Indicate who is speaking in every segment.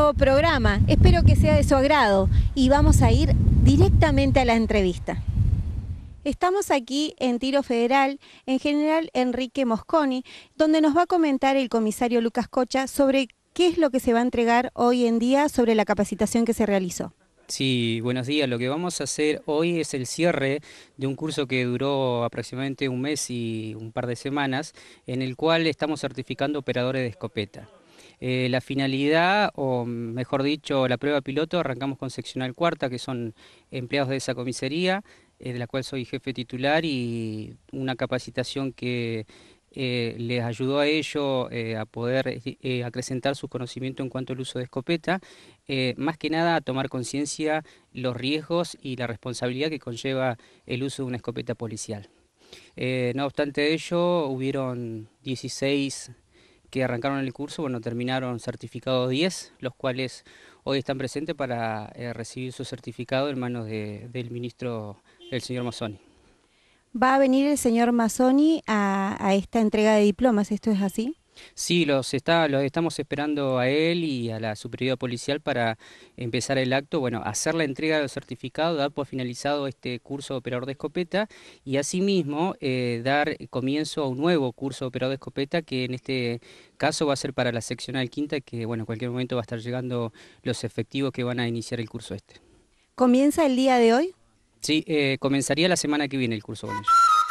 Speaker 1: nuevo programa. Espero que sea de su agrado y vamos a ir directamente a la entrevista. Estamos aquí en Tiro Federal, en General Enrique Mosconi, donde nos va a comentar el comisario Lucas Cocha sobre qué es lo que se va a entregar hoy en día sobre la capacitación que se realizó.
Speaker 2: Sí, buenos días. Lo que vamos a hacer hoy es el cierre de un curso que duró aproximadamente un mes y un par de semanas, en el cual estamos certificando operadores de escopeta. La finalidad, o mejor dicho, la prueba piloto, arrancamos con seccional cuarta, que son empleados de esa comisaría, de la cual soy jefe titular, y una capacitación que les ayudó a ellos a poder acrecentar su conocimiento en cuanto al uso de escopeta, más que nada a tomar conciencia los riesgos y la responsabilidad que conlleva el uso de una escopeta policial. No obstante ello, hubieron 16 que arrancaron el curso, bueno, terminaron certificados 10, los cuales hoy están presentes para recibir su certificado en manos del ministro, el señor Mazzoni.
Speaker 1: ¿Va a venir el señor Mazzoni a esta entrega de diplomas? ¿Esto es así?
Speaker 2: Sí, los estamos esperando a él y a la superioridad policial para empezar el acto, bueno, hacer la entrega de los certificados, dar por finalizado este curso de operador de escopeta y asimismo dar comienzo a un nuevo curso de operador de escopeta que en este caso va a ser para la seccional quinta, que bueno, en cualquier momento va a estar llegando los efectivos que van a iniciar el curso este.
Speaker 1: ¿Comienza el día de hoy?
Speaker 2: Sí, comenzaría la semana que viene el curso con ellos.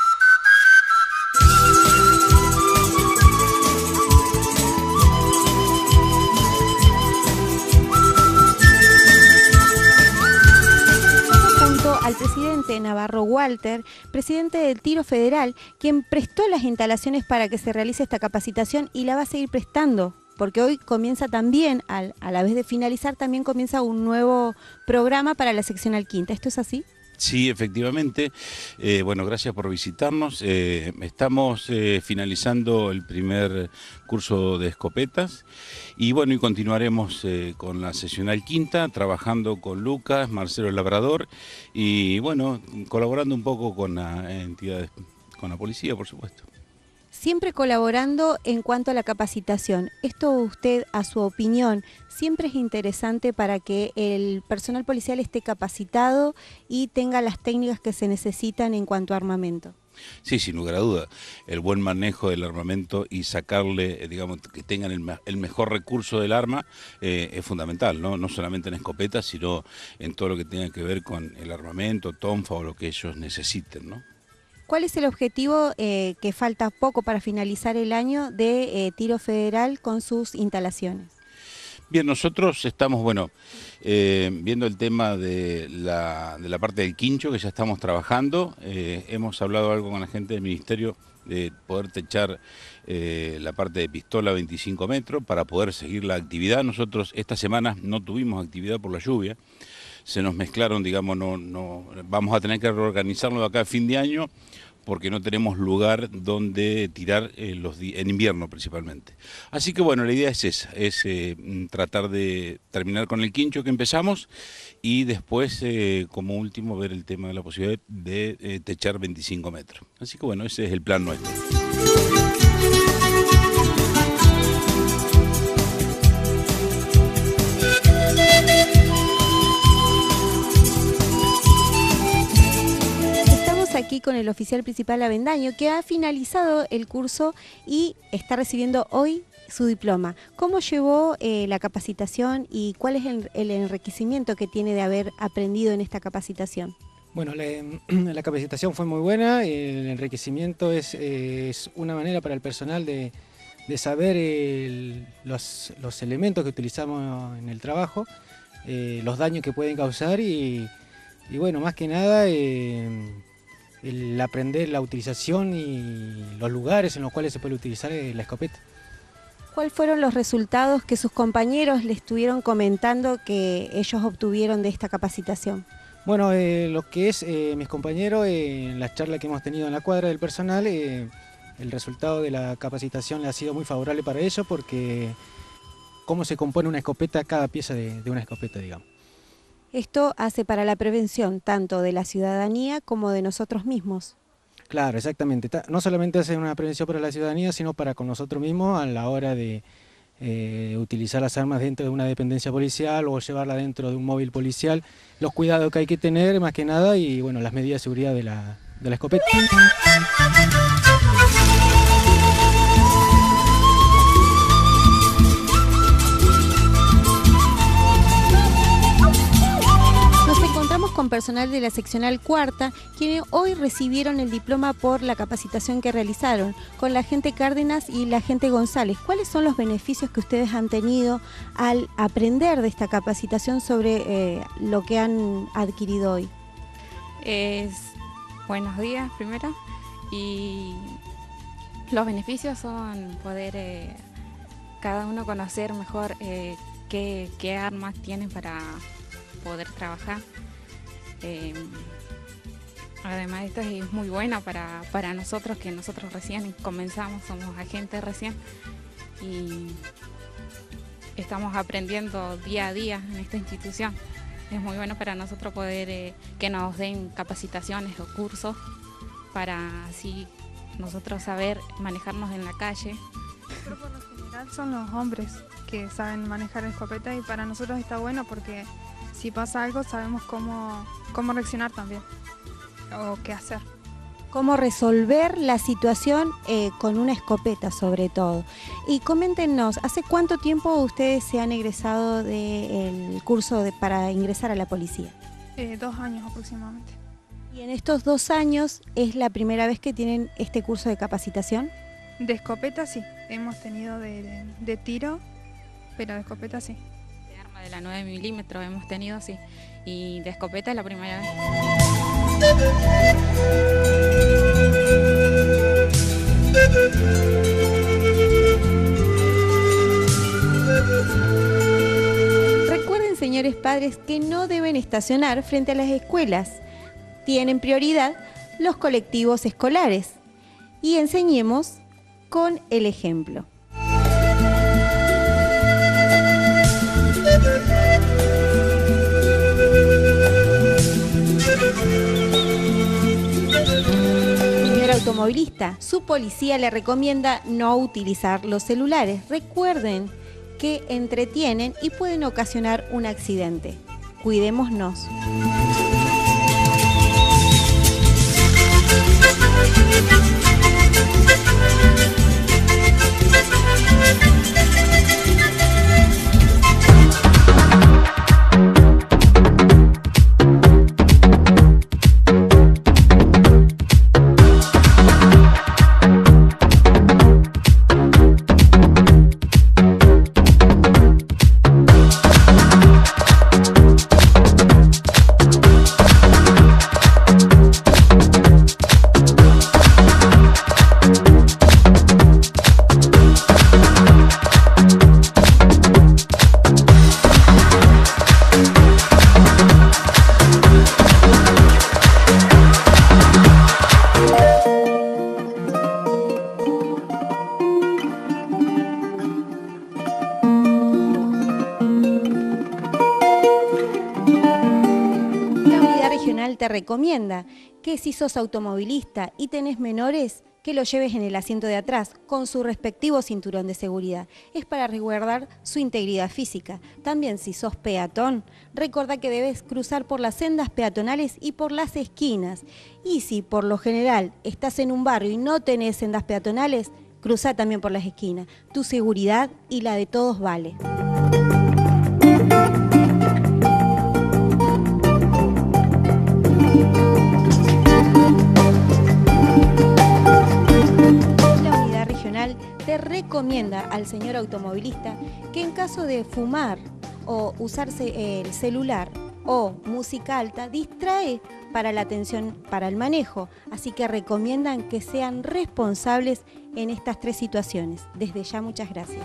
Speaker 1: Al presidente Navarro Walter, presidente del Tiro Federal, quien prestó las instalaciones para que se realice esta capacitación y la va a seguir prestando, porque hoy comienza también, a la vez de finalizar, también comienza un nuevo programa para la seccional quinta. ¿Esto es así?
Speaker 3: Sí, efectivamente. Bueno, gracias por visitarnos. Estamos finalizando el primer curso de escopetas y bueno, y continuaremos con la seccional quinta, trabajando con Lucas, Marcelo Labrador y bueno, colaborando un poco con las entidades, con la policía, por supuesto.
Speaker 1: Siempre colaborando en cuanto a la capacitación. Esto usted, a su opinión, siempre es interesante para que el personal policial esté capacitado y tenga las técnicas que se necesitan en cuanto a armamento.
Speaker 3: Sí, sin lugar a duda. El buen manejo del armamento y sacarle, digamos, que tengan el mejor recurso del arma es fundamental, ¿no? No solamente en escopetas, sino en todo lo que tenga que ver con el armamento, tonfa o lo que ellos necesiten, ¿no?
Speaker 1: ¿Cuál es el objetivo que falta poco para finalizar el año de Tiro Federal con sus instalaciones?
Speaker 3: Bien, nosotros estamos, bueno, viendo el tema de la parte del quincho, que ya estamos trabajando. Hemos hablado algo con la gente del Ministerio de poder techar la parte de pistola 25 metros para poder seguir la actividad. Nosotros esta semana no tuvimos actividad por la lluvia. Se nos mezclaron, digamos, vamos a tener que reorganizarlo de acá a fin de año porque no tenemos lugar donde tirar en invierno principalmente. Así que bueno, la idea es esa, es tratar de terminar con el quincho que empezamos y después, como último, ver el tema de la posibilidad de techar 25 metros. Así que bueno, ese es el plan nuestro.
Speaker 1: Aquí con el oficial principal Avendaño, que ha finalizado el curso y está recibiendo hoy su diploma. ¿Cómo llevó la capacitación y cuál es el enriquecimiento que tiene de haber aprendido en esta capacitación?
Speaker 4: Bueno, la capacitación fue muy buena, el enriquecimiento es una manera para el personal de saber los elementos que utilizamos en el trabajo, los daños que pueden causar y bueno, más que nada el aprender la utilización y los lugares en los cuales se puede utilizar la escopeta.
Speaker 1: ¿Cuáles fueron los resultados que sus compañeros le estuvieron comentando que ellos obtuvieron de esta capacitación?
Speaker 4: Bueno, lo que es mis compañeros, en las charlas que hemos tenido en la cuadra del personal, el resultado de la capacitación le ha sido muy favorable para ellos porque cómo se compone una escopeta, cada pieza de una escopeta, digamos.
Speaker 1: Esto hace para la prevención tanto de la ciudadanía como de nosotros mismos.
Speaker 4: Claro, exactamente. No solamente hace una prevención para la ciudadanía, sino para con nosotros mismos a la hora de utilizar las armas dentro de una dependencia policial o llevarla dentro de un móvil policial, los cuidados que hay que tener más que nada y bueno, las medidas de seguridad de la escopeta.
Speaker 1: Con personal de la seccional cuarta, quienes hoy recibieron el diploma por la capacitación que realizaron con la agente Cárdenas y la agente González. ¿Cuáles son los beneficios que ustedes han tenido al aprender de esta capacitación sobre lo que han adquirido hoy?
Speaker 5: Buenos días primero, y los beneficios son poder cada uno conocer mejor qué armas tienen para poder trabajar. Además esto es muy bueno para nosotros, que nosotros recién comenzamos, somos agentes recién y estamos aprendiendo día a día en esta institución. Es muy bueno para nosotros poder que nos den capacitaciones o cursos para así nosotros saber manejarnos en la calle.
Speaker 6: Pero por lo general son los hombres que saben manejar escopeta y para nosotros está bueno porque si pasa algo sabemos cómo reaccionar también o qué hacer.
Speaker 1: Cómo resolver la situación con una escopeta sobre todo. Y coméntenos, ¿hace cuánto tiempo ustedes se han egresado del curso para ingresar a la policía?
Speaker 6: 2 años aproximadamente.
Speaker 1: ¿Y en estos 2 años es la primera vez que tienen este curso de capacitación?
Speaker 6: De escopeta sí, hemos tenido de tiro, pero de escopeta sí.
Speaker 5: De arma de la 9 milímetros hemos tenido, sí, y de escopeta es la primera vez.
Speaker 1: Recuerden, señores padres, que no deben estacionar frente a las escuelas. Tienen prioridad los colectivos escolares. Y enseñemos con el ejemplo. Señor automovilista, su policía le recomienda no utilizar los celulares. Recuerden que entretienen y pueden ocasionar un accidente. Cuidémonos. Te recomienda que si sos automovilista y tenés menores, que lo lleves en el asiento de atrás con su respectivo cinturón de seguridad. Es para resguardar su integridad física. También si sos peatón, recordá que debes cruzar por las sendas peatonales y por las esquinas. Y si por lo general estás en un barrio y no tenés sendas peatonales, cruzá también por las esquinas. Tu seguridad y la de todos vale. Te recomienda al señor automovilista que en caso de fumar o usarse el celular o música alta, distrae para la atención para el manejo. Así que recomiendan que sean responsables en estas 3 situaciones. Desde ya, muchas gracias.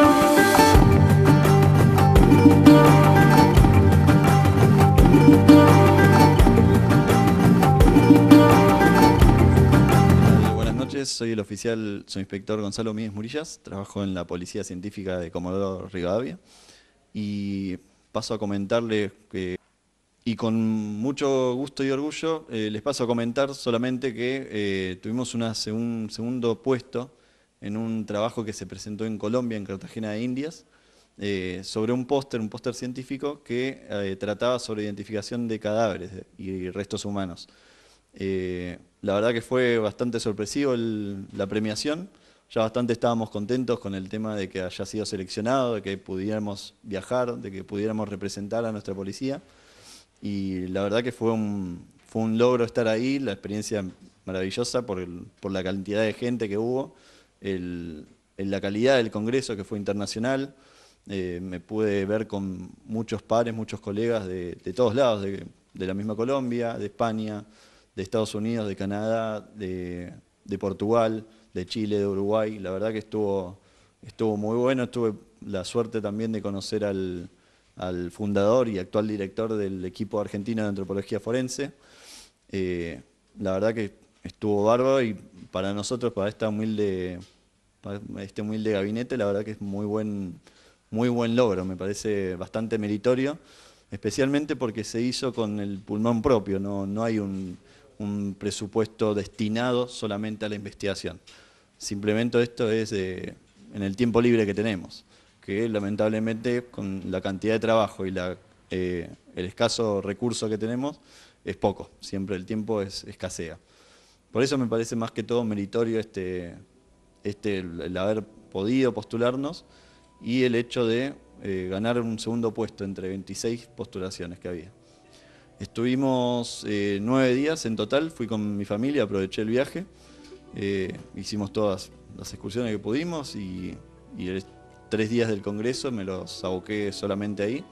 Speaker 7: Soy el oficial, soy inspector Gonzalo Míguez Murillas, trabajo en la Policía Científica de Comodoro Rivadavia y paso a comentarles que, y con mucho gusto y orgullo, les paso a comentar solamente que tuvimos un segundo puesto en un trabajo que se presentó en Colombia, en Cartagena de Indias, sobre un póster científico que trataba sobre identificación de cadáveres y restos humanos. La verdad que fue bastante sorpresivo la premiación, ya bastante estábamos contentos con el tema de que haya sido seleccionado, de que pudiéramos viajar, de que pudiéramos representar a nuestra policía, y la verdad que fue un logro estar ahí, la experiencia maravillosa por la cantidad de gente que hubo, la calidad del congreso que fue internacional. Me pude ver con muchos pares, muchos colegas de todos lados, de la misma Colombia, de España, de Estados Unidos, de Canadá, de Portugal, de Chile, de Uruguay. La verdad que estuvo muy bueno. Tuve la suerte también de conocer al fundador y actual director del equipo argentino de antropología forense. La verdad que estuvo bárbaro, y para nosotros, para este humilde gabinete, la verdad que es muy buen logro, me parece bastante meritorio, especialmente porque se hizo con el pulmón propio, no hay un presupuesto destinado solamente a la investigación. Simplemente esto es en el tiempo libre que tenemos, que lamentablemente con la cantidad de trabajo y el escaso recurso que tenemos es poco, siempre el tiempo escasea. Por eso me parece más que todo meritorio el haber podido postularnos y el hecho de ganar un segundo puesto entre 26 postulaciones que había. Estuvimos 9 días en total, fui con mi familia, aproveché el viaje, hicimos todas las excursiones que pudimos y 3 días del congreso me los aboqué solamente ahí.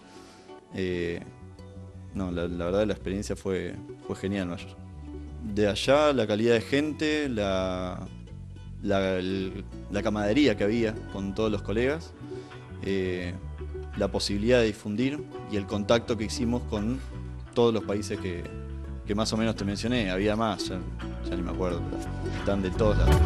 Speaker 7: No, la verdad la experiencia fue genial, mayor. De allá, la calidad de gente, la camaradería que había con todos los colegas, la posibilidad de difundir y el contacto que hicimos con todos los países que más o menos te mencioné. Había más, ya ni me acuerdo, pero están de todos lados.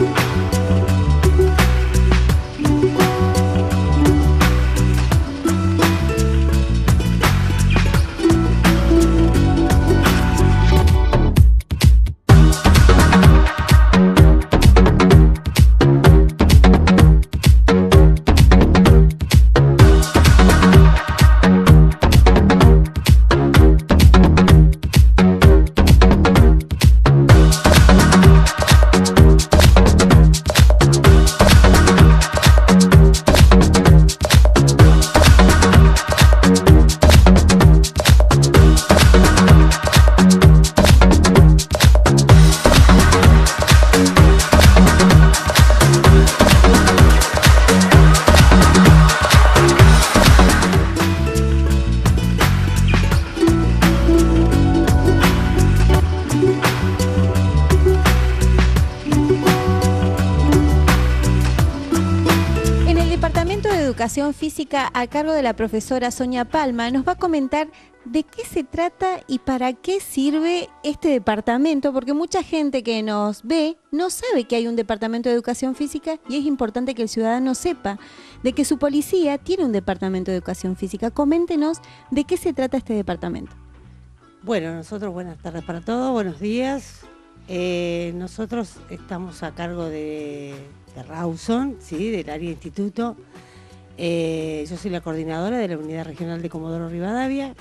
Speaker 1: Educación Física a cargo de la profesora Sonia Palma nos va a comentar de qué se trata y para qué sirve este departamento, porque mucha gente que nos ve no sabe que hay un departamento de Educación Física y es importante que el ciudadano sepa de que su policía tiene un departamento de Educación Física. Coméntenos de qué se trata este departamento.
Speaker 8: Bueno, nosotros, buenas tardes para todos, buenos días. Nosotros estamos a cargo de Rawson, ¿sí? Del área instituto. Yo soy la coordinadora de la Unidad Regional de Comodoro Rivadavia.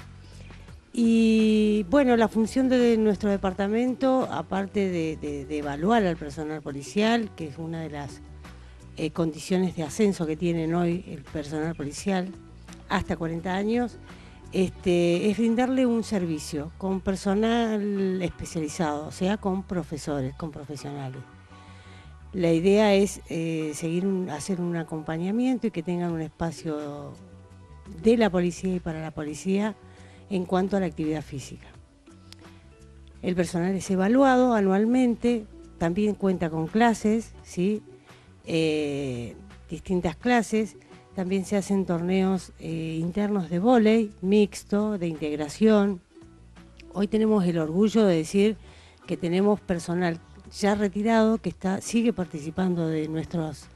Speaker 8: Y bueno, la función de nuestro departamento, aparte de evaluar al personal policial, que es una de las condiciones de ascenso que tienen hoy el personal policial, hasta 40 años, es brindarle un servicio con personal especializado, o sea, con profesores, con profesionales. La idea es hacer un acompañamiento y que tengan un espacio de la policía y para la policía en cuanto a la actividad física. El personal es evaluado anualmente, también cuenta con clases, ¿sí? Distintas clases, también se hacen torneos internos de vóley, mixto, de integración. Hoy tenemos el orgullo de decir que tenemos personal ya retirado que sigue participando de nuestros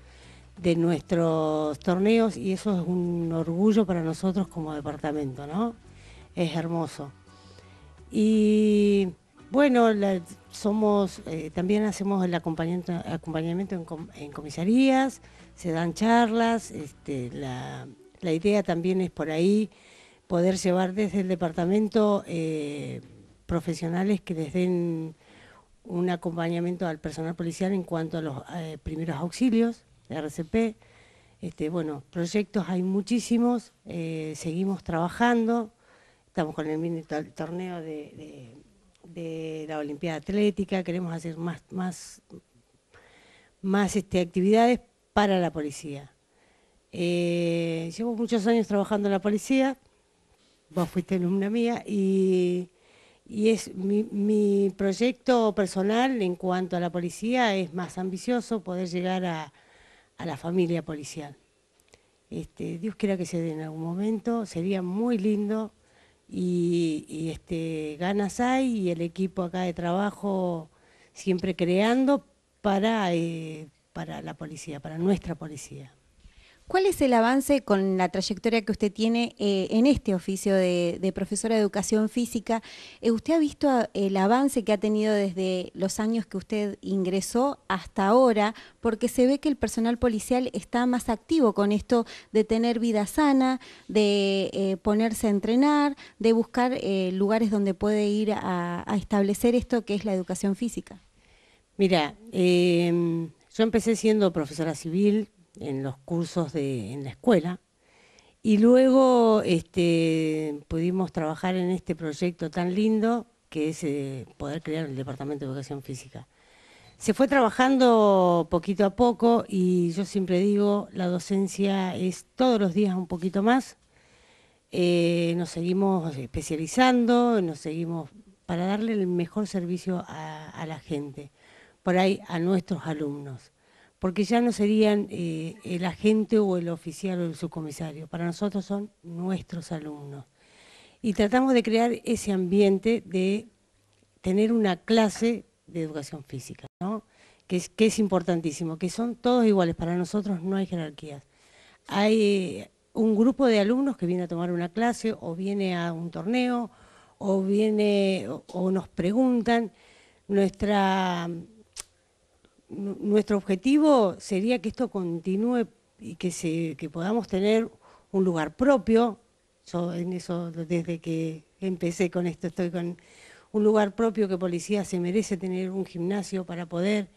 Speaker 8: torneos y eso es un orgullo para nosotros como departamento, ¿no? Es hermoso. Y Bueno, también hacemos el acompañamiento en comisarías, se dan charlas, la idea también es por ahí poder llevar desde el departamento profesionales que les den un acompañamiento al personal policial en cuanto a los primeros auxilios, RCP. Bueno, proyectos hay muchísimos, seguimos trabajando, estamos con el mini torneo de la Olimpiada Atlética, queremos hacer más actividades para la policía. Llevo muchos años trabajando en la policía, vos fuiste alumna mía, y es mi proyecto personal en cuanto a la policía es más ambicioso, poder llegar a la familia policial. Dios quiera que se dé en algún momento, sería muy lindo, y ganas hay, y el equipo acá de trabajo siempre creando para la policía, para nuestra policía.
Speaker 1: ¿Cuál es el avance con la trayectoria que usted tiene en este oficio de profesora de educación física? ¿Usted ha visto el avance que ha tenido desde los años que usted ingresó hasta ahora? Porque se ve que el personal policial está más activo con esto de tener vida sana, de ponerse a entrenar, de buscar lugares donde puede ir a establecer esto que es la educación física.
Speaker 8: Mira, yo empecé siendo profesora civil en los cursos en la escuela, y luego pudimos trabajar en este proyecto tan lindo que es poder crear el Departamento de Educación Física. Se fue trabajando poquito a poco, y yo siempre digo, la docencia es todos los días un poquito más. Nos seguimos especializando, nos seguimos para darle el mejor servicio a la gente, por ahí a nuestros alumnos, porque ya no serían el agente o el oficial o el subcomisario, para nosotros son nuestros alumnos. Y tratamos de crear ese ambiente de tener una clase de educación física, ¿no? que es importantísimo, que son todos iguales, para nosotros no hay jerarquías. Hay un grupo de alumnos que viene a tomar una clase, o viene a un torneo, o nos preguntan. Nuestro objetivo sería que esto continúe y que podamos tener un lugar propio. Yo en eso, desde que empecé con esto, estoy con un lugar propio, que policía se merece tener un gimnasio para poder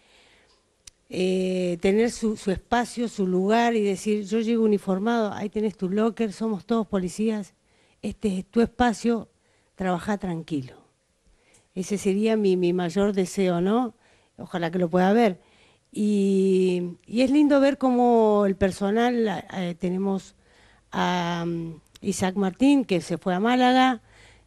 Speaker 8: tener su espacio, su lugar, y decir, yo llego uniformado, ahí tenés tu locker, somos todos policías, este es tu espacio, trabajá tranquilo. Ese sería mi mayor deseo, ¿no? Ojalá que lo pueda ver. Y es lindo ver cómo el personal, tenemos a Isaac Martín, que se fue a Málaga,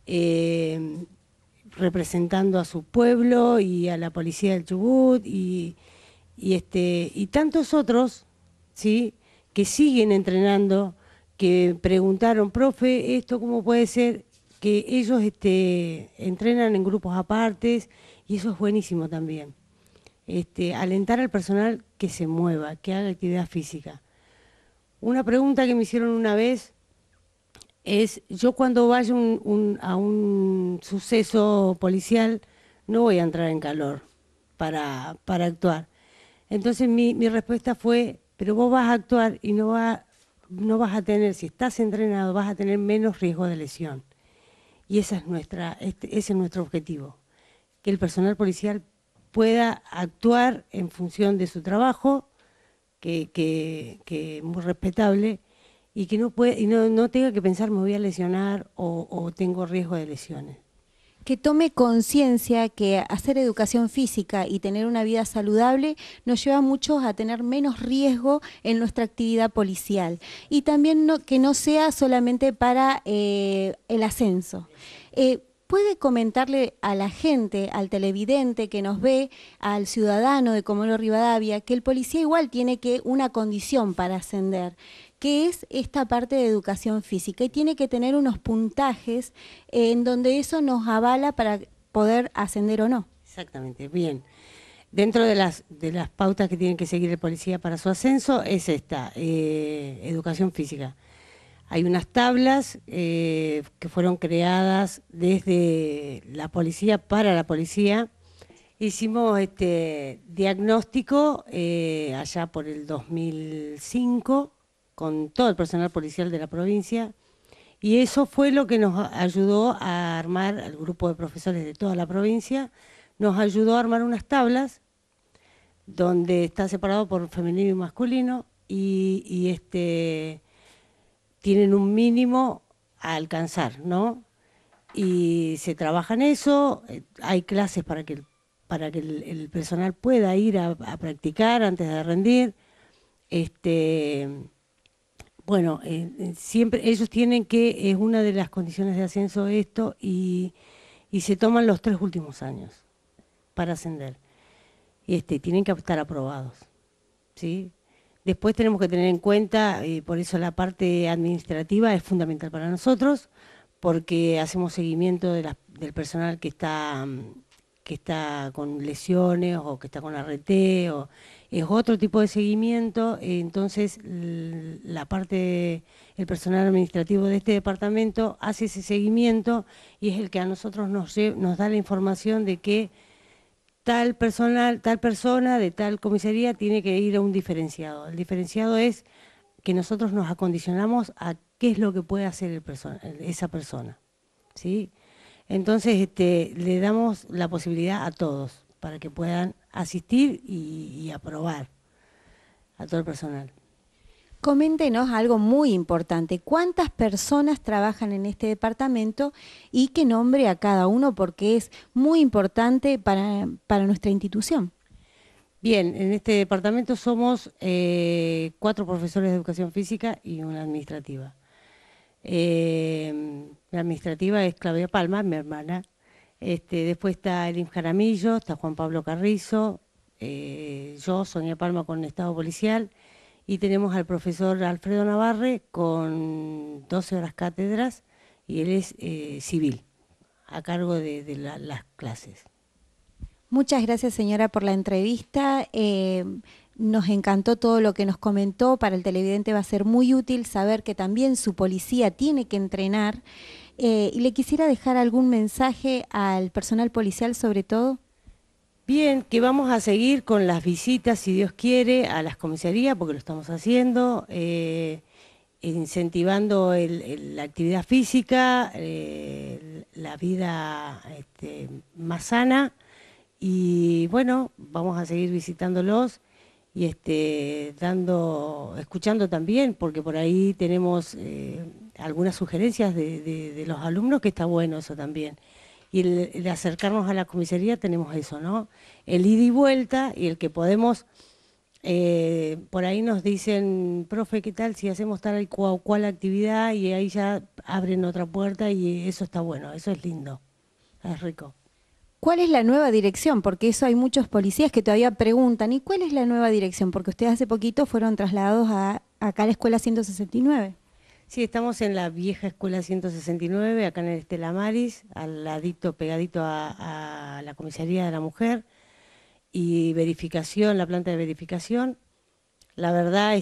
Speaker 8: representando a su pueblo y a la policía del Chubut, y tantos otros, ¿sí?, que siguen entrenando, que preguntaron, profe, ¿esto cómo puede ser? Que ellos entrenan en grupos apartes, y eso es buenísimo también. Alentar al personal que se mueva, que haga actividad física. Una pregunta que me hicieron una vez es, yo cuando vaya a un suceso policial no voy a entrar en calor para actuar. Entonces mi respuesta fue, pero vos vas a actuar y no vas a tener, si estás entrenado, vas a tener menos riesgo de lesión. Y ese es nuestro objetivo, que el personal policial pueda actuar en función de su trabajo, que es muy respetable, y que no tenga que pensar, me voy a lesionar o tengo riesgo de lesiones.
Speaker 1: Que tome conciencia que hacer educación física y tener una vida saludable nos lleva a muchos a tener menos riesgo en nuestra actividad policial. Y también que no sea solamente para el ascenso. ¿Puede comentarle a la gente, al televidente que nos ve, al ciudadano de Comodoro Rivadavia, que el policía igual tiene una condición para ascender, que es esta parte de educación física, y tiene que tener unos puntajes en donde eso nos avala para poder ascender o no?
Speaker 8: Exactamente, bien. Dentro de las pautas que tiene que seguir el policía para su ascenso es esta, educación física. Hay unas tablas que fueron creadas desde la policía para la policía. Hicimos diagnóstico allá por el 2005 con todo el personal policial de la provincia, y eso fue lo que nos ayudó a armar, al grupo de profesores de toda la provincia, nos ayudó a armar unas tablas donde está separado por femenino y masculino, y tienen un mínimo a alcanzar, ¿no? Y se trabaja en eso, hay clases para que el personal pueda ir a practicar antes de rendir. Bueno, siempre ellos tienen que, es una de las condiciones de ascenso esto, y se toman los 3 últimos años para ascender. Tienen que estar aprobados, ¿sí? Después tenemos que tener en cuenta, por eso la parte administrativa es fundamental para nosotros, porque hacemos seguimiento del personal que está con lesiones o que está con ART, o es otro tipo de seguimiento. Entonces el personal administrativo de este departamento hace ese seguimiento y es el que a nosotros nos da la información de que tal persona de tal comisaría tiene que ir a un diferenciado. El diferenciado es que nosotros nos acondicionamos a qué es lo que puede hacer esa persona, ¿sí? Entonces le damos la posibilidad a todos para que puedan asistir y aprobar a todo el personal.
Speaker 1: Coméntenos algo muy importante. ¿Cuántas personas trabajan en este departamento y qué nombre a cada uno? Porque es muy importante para nuestra institución.
Speaker 8: Bien, en este departamento somos 4 profesores de educación física y una administrativa. La administrativa es Claudia Palma, mi hermana. Después está Elim Jaramillo, está Juan Pablo Carrizo, yo, Sonia Palma, con Estado Policial, y tenemos al profesor Alfredo Navarre con 12 horas cátedras, y él es civil, a cargo de las clases.
Speaker 1: Muchas gracias, señora, por la entrevista. Nos encantó todo lo que nos comentó. Para el televidente va a ser muy útil saber que también su policía tiene que entrenar. Y le quisiera dejar algún mensaje al personal policial sobre todo.
Speaker 8: Bien, que vamos a seguir con las visitas, si Dios quiere, a las comisarías, porque lo estamos haciendo, incentivando la actividad física, la vida más sana, y bueno, vamos a seguir visitándolos y escuchando también, porque por ahí tenemos algunas sugerencias de los alumnos, que está bueno eso también. Y el acercarnos a la comisaría tenemos eso, ¿no? El ida y vuelta, y el que podemos, por ahí nos dicen, profe, ¿qué tal si hacemos tal o cual actividad? Y ahí ya abren otra puerta, y eso está bueno, eso es lindo, es rico.
Speaker 1: ¿Cuál es la nueva dirección? Porque eso hay muchos policías que todavía preguntan, ¿y cuál es la nueva dirección? Porque ustedes hace poquito fueron trasladados acá a la Escuela 169.
Speaker 8: Sí, estamos en la vieja Escuela 169, acá en el Estela Maris, al ladito, pegadito a la Comisaría de la Mujer, y verificación, la planta de verificación. La verdad,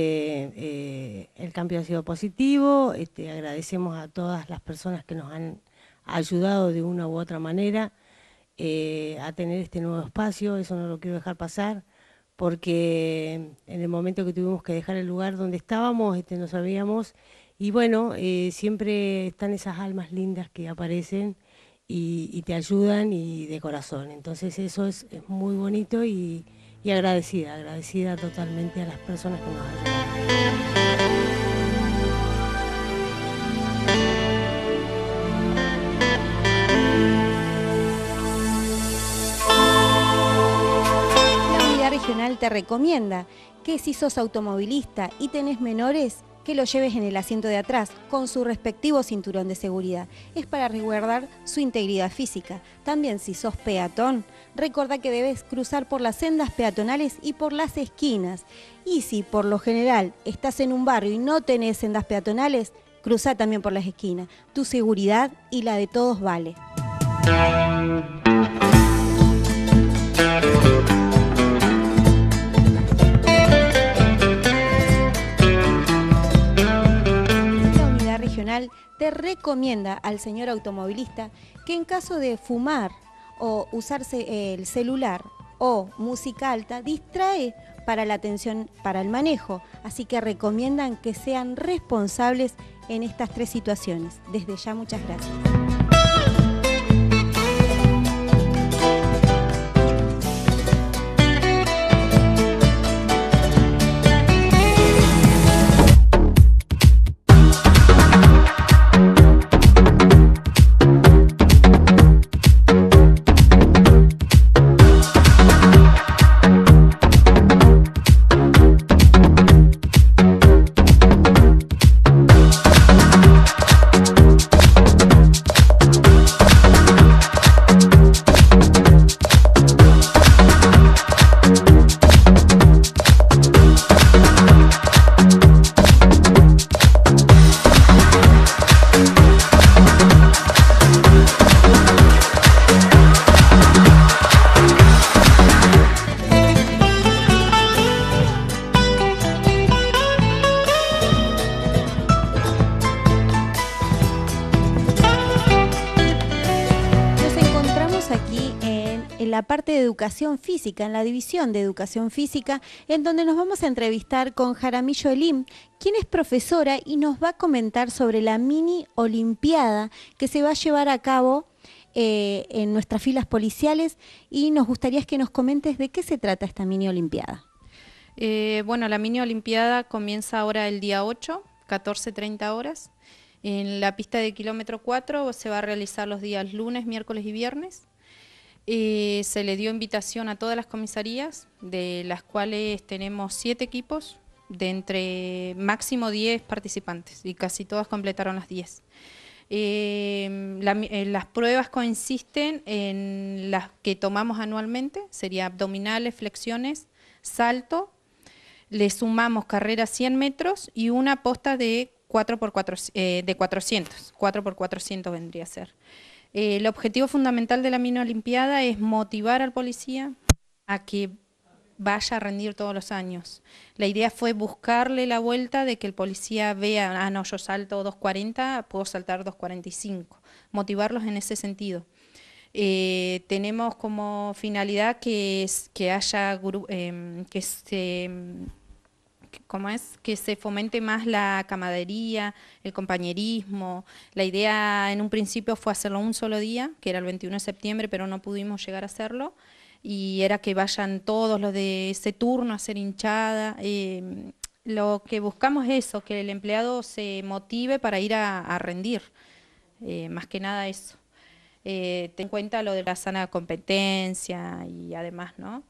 Speaker 8: el cambio ha sido positivo, agradecemos a todas las personas que nos han ayudado de una u otra manera a tener este nuevo espacio. Eso no lo quiero dejar pasar, porque en el momento que tuvimos que dejar el lugar donde estábamos, no sabíamos, y bueno, siempre están esas almas lindas que aparecen y te ayudan, y de corazón. Entonces eso es muy bonito, y agradecida totalmente a las personas que nos ayudan.
Speaker 1: Regional te recomienda que si sos automovilista y tenés menores, que lo lleves en el asiento de atrás con su respectivo cinturón de seguridad. Es para resguardar su integridad física. También si sos peatón, recordá que debes cruzar por las sendas peatonales y por las esquinas. Y si por lo general estás en un barrio y no tenés sendas peatonales, cruzá también por las esquinas. Tu seguridad y la de todos vale. Regional te recomienda al señor automovilista que en caso de fumar o usarse el celular o música alta, distrae para la atención, para el manejo. Así que recomiendan que sean responsables en estas 3 situaciones. Desde ya, muchas gracias. La parte de educación física, en la división de educación física, en donde nos vamos a entrevistar con Jaramillo Elim, quien es profesora y nos va a comentar sobre la mini olimpiada que se va a llevar a cabo en nuestras filas policiales, y nos gustaría que nos comentes de qué se trata esta mini olimpiada.
Speaker 9: Bueno, la mini olimpiada comienza ahora el día 8, 14:30 horas. En la pista de kilómetro 4 se va a realizar los días lunes, miércoles y viernes. Se le dio invitación a todas las comisarías, de las cuales tenemos 7 equipos, de entre máximo 10 participantes, y casi todas completaron las 10. Las pruebas consisten en las que tomamos anualmente, sería abdominales, flexiones, salto, le sumamos carrera 100 metros y una posta de 4x400, de 400, 4x400 vendría a ser. El objetivo fundamental de la mini olimpiada es motivar al policía a que vaya a rendir todos los años. La idea fue buscarle la vuelta de que el policía vea, no, yo salto 2.40, puedo saltar 2.45, motivarlos en ese sentido. Tenemos como finalidad que haya que se fomente más la camaradería, el compañerismo. La idea en un principio fue hacerlo un solo día, que era el 21 de septiembre, pero no pudimos llegar a hacerlo, y era que vayan todos los de ese turno a hacer hinchada. Lo que buscamos es eso, que el empleado se motive para ir a rendir, más que nada eso. Ten en cuenta lo de la sana competencia y además, ¿no?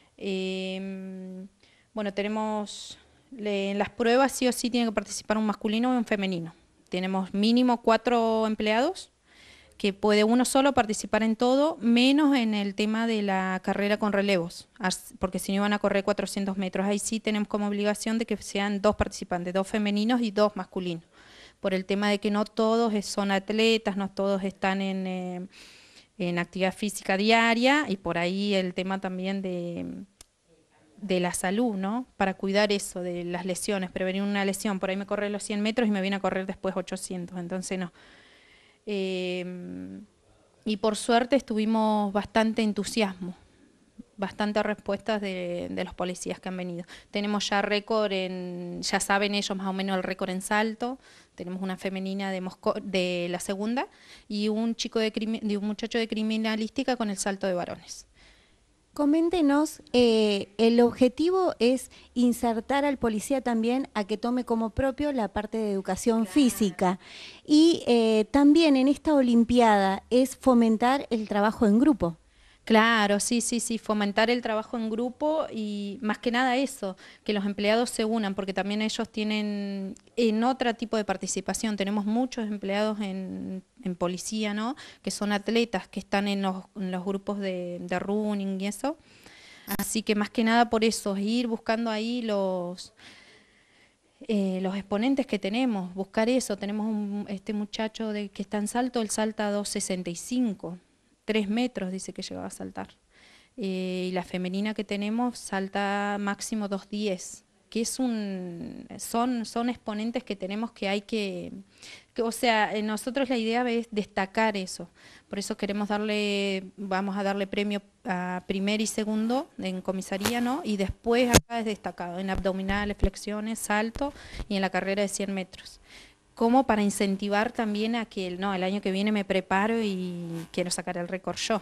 Speaker 9: Bueno, tenemos en las pruebas sí o sí tiene que participar un masculino y un femenino. Tenemos mínimo 4 empleados, que puede uno solo participar en todo, menos en el tema de la carrera con relevos, porque si no iban a correr 400 metros. Ahí sí tenemos como obligación de que sean 2 participantes, 2 femeninos y 2 masculinos, por el tema de que no todos son atletas, no todos están en actividad física diaria, y por ahí el tema también de la salud, ¿no? Para cuidar eso, de las lesiones, prevenir una lesión. Por ahí me corre los 100 metros y me viene a correr después 800, entonces no. Y por suerte estuvimos bastante entusiasmo, bastantes respuestas de los policías que han venido. Tenemos ya récord ya saben ellos más o menos el récord en salto. Tenemos una femenina de la segunda y un muchacho de criminalística con el salto de varones.
Speaker 1: Coméntenos, el objetivo es insertar al policía también a que tome como propio la parte de educación física, y también en esta olimpiada es fomentar el trabajo en grupo.
Speaker 9: Claro, sí, fomentar el trabajo en grupo y más que nada eso, que los empleados se unan, porque también ellos tienen en otro tipo de participación. Tenemos muchos empleados en policía, ¿no? Que son atletas, que están en los grupos de running y eso. Así que más que nada por eso, ir buscando ahí los exponentes que tenemos, buscar eso. Tenemos este muchacho que está en salto, él salta 2.65. 3 metros dice que llegaba a saltar. Y la femenina que tenemos salta máximo 2.10, que son exponentes que tenemos que hay que o sea, nosotros la idea es destacar eso. Por eso vamos a darle premio a primer y segundo en comisaría, ¿no? Y después acá es destacado en abdominales, flexiones, salto y en la carrera de 100 metros. Como para incentivar también a que el año que viene me preparo y quiero sacar el récord yo.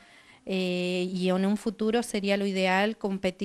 Speaker 9: Y en un futuro sería lo ideal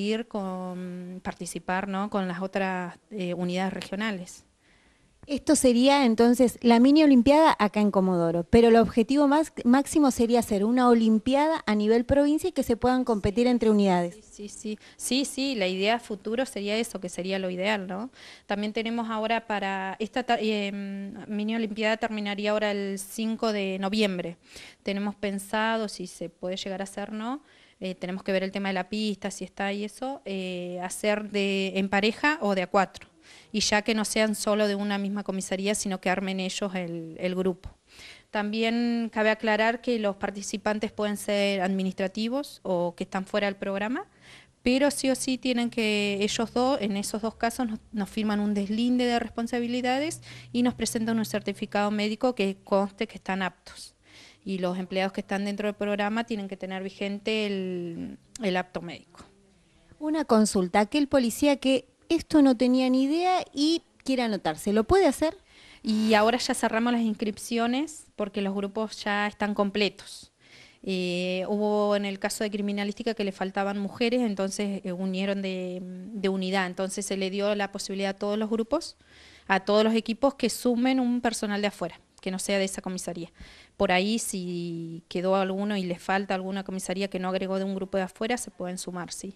Speaker 9: participar, ¿no? Con las otras unidades regionales.
Speaker 1: Esto sería entonces la mini olimpiada acá en Comodoro, pero el objetivo máximo sería hacer una olimpiada a nivel provincia y que se puedan competir entre unidades.
Speaker 9: Sí, la idea futuro sería eso, que sería lo ideal, ¿no? También tenemos ahora esta mini olimpiada terminaría ahora el 5 de noviembre. Tenemos pensado, si se puede llegar a hacer, ¿no? Tenemos que ver el tema de la pista, si está y eso, hacer en pareja o de a 4. Y ya que no sean solo de una misma comisaría, sino que armen ellos el grupo. También cabe aclarar que los participantes pueden ser administrativos o que están fuera del programa, pero sí o sí tienen que ellos dos, en esos dos casos, nos firman un deslinde de responsabilidades y nos presentan un certificado médico que conste que están aptos. Y los empleados que están dentro del programa tienen que tener vigente el apto médico.
Speaker 1: Una consulta, aquel policía que esto no tenía ni idea y quiere anotarse, ¿lo puede hacer?
Speaker 9: Y ahora ya cerramos las inscripciones porque los grupos ya están completos. Hubo en el caso de criminalística que le faltaban mujeres, entonces unieron de unidad. Entonces se le dio la posibilidad a todos los grupos, a todos los equipos que sumen un personal de afuera, que no sea de esa comisaría. Por ahí si quedó alguno y le falta alguna comisaría que no agregó de un grupo de afuera, se pueden sumar, sí.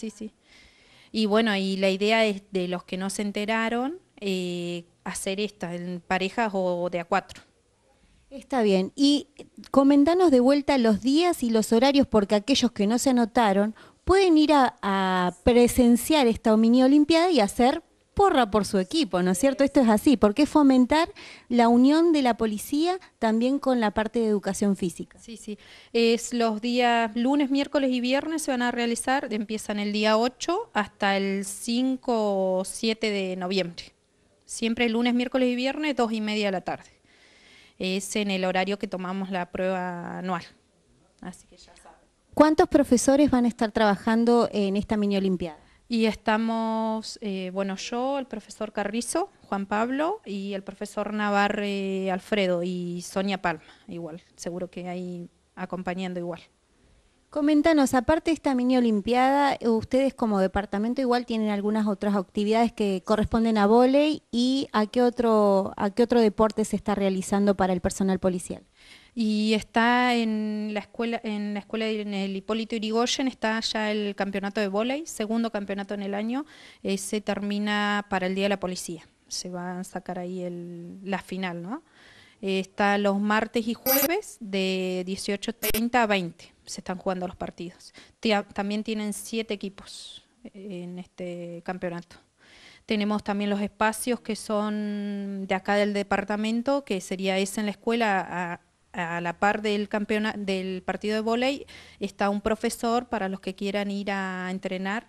Speaker 9: Y bueno, y la idea es de los que no se enteraron, hacer en parejas o de a 4.
Speaker 1: Está bien. Y comentanos de vuelta los días y los horarios, porque aquellos que no se anotaron pueden ir a presenciar esta mini olimpiada y hacer porra por su equipo, ¿no es cierto? Esto es así, porque es fomentar la unión de la policía también con la parte de educación física.
Speaker 9: Sí. Es los días lunes, miércoles y viernes se van a realizar, empiezan el día 8 hasta el 5 o 7 de noviembre. Siempre lunes, miércoles y viernes, 2:30 de la tarde. Es en el horario que tomamos la prueba anual. Así que ya saben.
Speaker 1: ¿Cuántos profesores van a estar trabajando en esta mini olimpiada?
Speaker 9: Y estamos, yo, el profesor Carrizo, Juan Pablo, y el profesor Navarre Alfredo y Sonia Palma, igual, seguro que ahí acompañando igual.
Speaker 1: Coméntanos, aparte de esta mini olimpiada, ustedes como departamento igual tienen algunas otras actividades que corresponden a vóley y ¿a qué otro deporte se está realizando para el personal policial?
Speaker 9: Y está en la escuela en el Hipólito Yrigoyen, está ya el campeonato de vóley, segundo campeonato en el año, se termina para el Día de la Policía, se va a sacar ahí la final, ¿no? Está los martes y jueves de 18:30 a 20, se están jugando los partidos. También tienen 7 equipos en este campeonato. Tenemos también los espacios que son de acá del departamento, que sería ese en la escuela, a la par del partido de vóley, está un profesor para los que quieran ir a entrenar.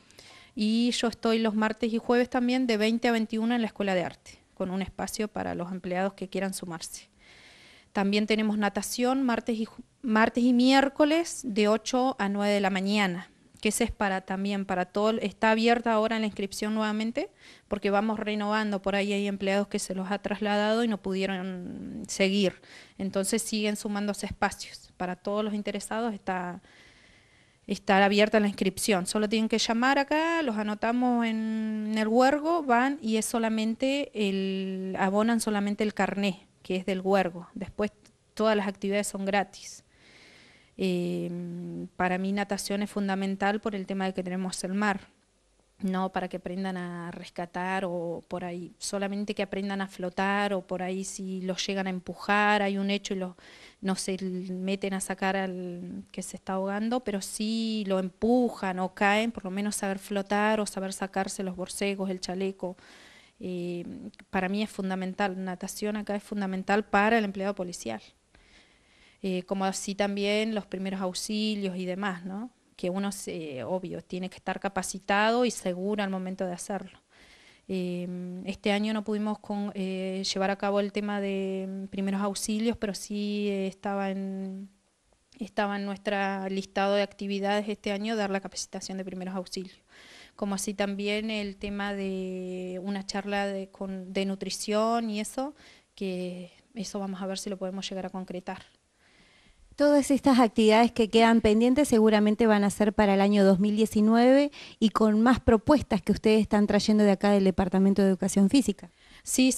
Speaker 9: Y yo estoy los martes y jueves también de 20 a 21 en la Escuela de Arte, con un espacio para los empleados que quieran sumarse. También tenemos natación martes y miércoles de 8 a 9 de la mañana, que ese es también para todo, está abierta ahora la inscripción nuevamente, porque vamos renovando, por ahí hay empleados que se los ha trasladado y no pudieron seguir, entonces siguen sumándose espacios. Para todos los interesados está abierta la inscripción, solo tienen que llamar acá, los anotamos en el huergo, van y es solamente abonan solamente el carné, que es del huergo, después todas las actividades son gratis. Para mí natación es fundamental por el tema de que tenemos el mar, no para que aprendan a rescatar o por ahí, solamente que aprendan a flotar o por ahí si los llegan a empujar, hay un hecho y no se meten a sacar al que se está ahogando, pero si lo empujan o caen, por lo menos saber flotar o saber sacarse los borcegos, el chaleco. Para mí es fundamental, natación acá es fundamental para el empleado policial. Como así también los primeros auxilios y demás, ¿no? Que uno, obvio, tiene que estar capacitado y seguro al momento de hacerlo. Este año no pudimos llevar a cabo el tema de primeros auxilios, pero sí estaba en nuestro listado de actividades este año dar la capacitación de primeros auxilios. Como así también el tema de una charla de nutrición y eso, que eso vamos a ver si lo podemos llegar a concretar.
Speaker 1: Todas estas actividades que quedan pendientes seguramente van a ser para el año 2019 y con más propuestas que ustedes están trayendo de acá del Departamento de Educación Física.
Speaker 9: Sí.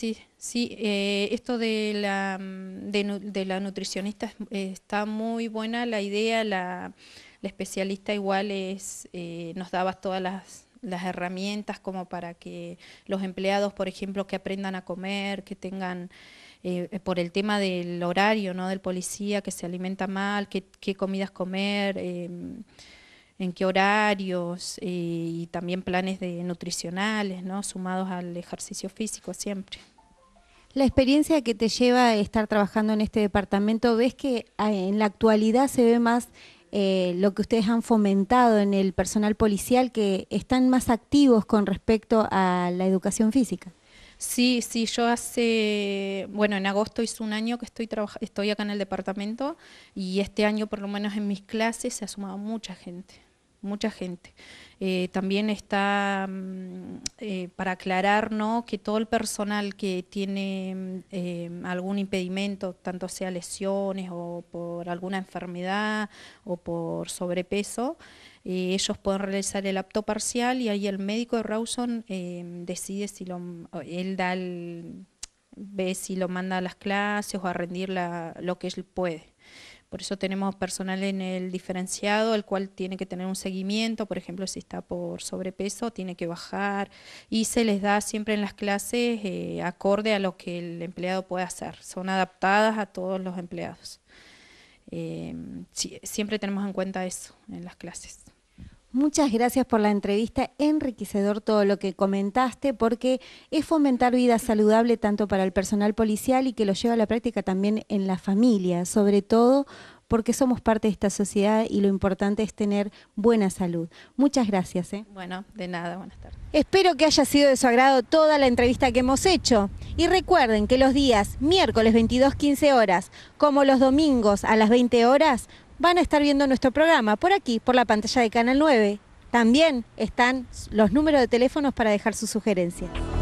Speaker 9: Esto de la nutricionista está muy buena la idea. La especialista igual nos daba todas las herramientas como para que los empleados, por ejemplo, que aprendan a comer, que tengan, por el tema del horario, ¿no?, del policía, que se alimenta mal, qué comidas comer, en qué horarios, y también planes nutricionales, ¿no?, sumados al ejercicio físico siempre.
Speaker 1: La experiencia que te lleva a estar trabajando en este departamento, ¿ves que en la actualidad se ve más lo que ustedes han fomentado en el personal policial, que están más activos con respecto a la educación física?
Speaker 9: Sí, yo en agosto hice un año que estoy acá en el departamento, y este año por lo menos en mis clases se ha sumado mucha gente. También está, para aclarar, ¿no?, que todo el personal que tiene algún impedimento, tanto sea lesiones o por alguna enfermedad o por sobrepeso, ellos pueden realizar el apto parcial, y ahí el médico de Rawson decide ve si lo manda a las clases o a rendir lo que él puede. Por eso tenemos personal en el diferenciado, el cual tiene que tener un seguimiento. Por ejemplo, si está por sobrepeso, tiene que bajar, y se les da siempre en las clases acorde a lo que el empleado puede hacer. Son adaptadas a todos los empleados. Siempre tenemos en cuenta eso en las clases.
Speaker 1: Muchas gracias por la entrevista, enriquecedor todo lo que comentaste, porque es fomentar vida saludable tanto para el personal policial y que lo lleva a la práctica también en la familia, sobre todo porque somos parte de esta sociedad y lo importante es tener buena salud. Muchas gracias.
Speaker 9: Bueno, de nada, buenas tardes.
Speaker 1: Espero que haya sido de su agrado toda la entrevista que hemos hecho. Y recuerden que los días miércoles 22:15 horas, como los domingos a las 20 horas, van a estar viendo nuestro programa por aquí, por la pantalla de Canal 9. También están los números de teléfonos para dejar sus sugerencias.